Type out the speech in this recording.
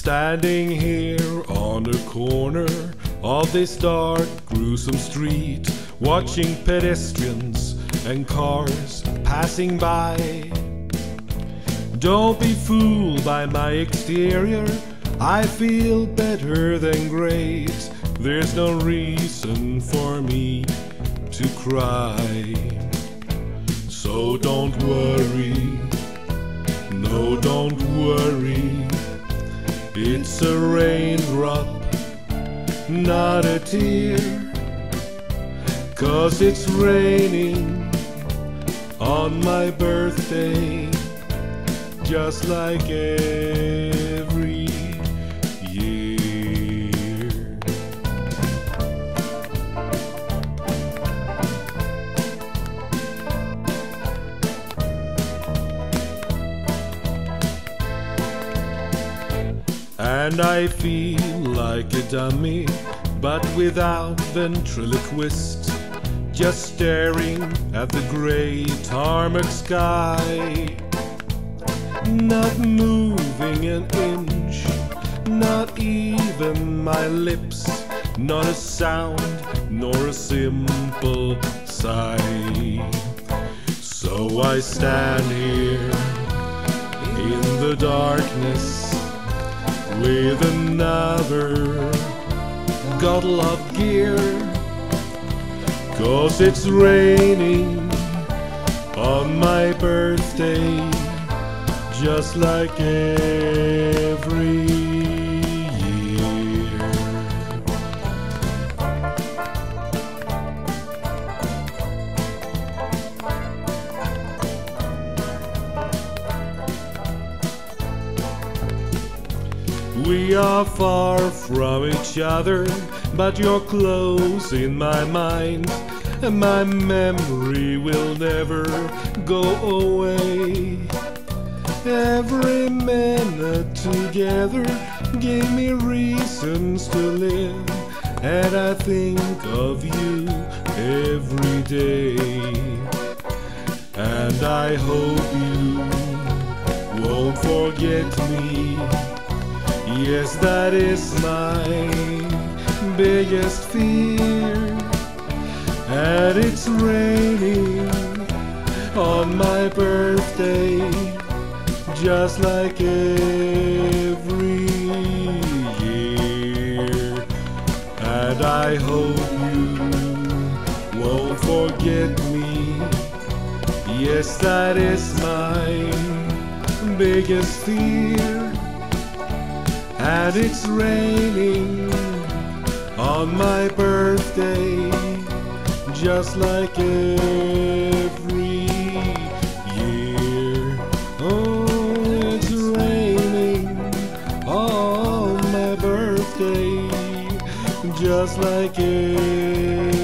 Standing here on the corner of this dark, gruesome street, watching pedestrians and cars passing by. Don't be fooled by my exterior, I feel better than great. There's no reason for me to cry. So don't worry, no don't worry. It's a raindrop, not a tear, 'cause it's raining on my birthday, just like every year. And I feel like a dummy, but without ventriloquist, just staring at the grey tarmac sky. Not moving an inch, not even my lips, not a sound nor a simple sigh. So I stand here in the darkness with another gottle of gear, 'cause it's raining on my birthday, just like every year. We are far from each other, but you're close in my mind, and my memory will never go away. Every minute together gave me reasons to live, and I think of you every day. And I hope you won't forget me. Yes, that is my biggest fear. And it's raining on my birthday, just like every year. And I hope you won't forget me. Yes, that is my biggest fear. And it's raining on my birthday, just like every year. Oh, it's raining on my birthday, just like every year.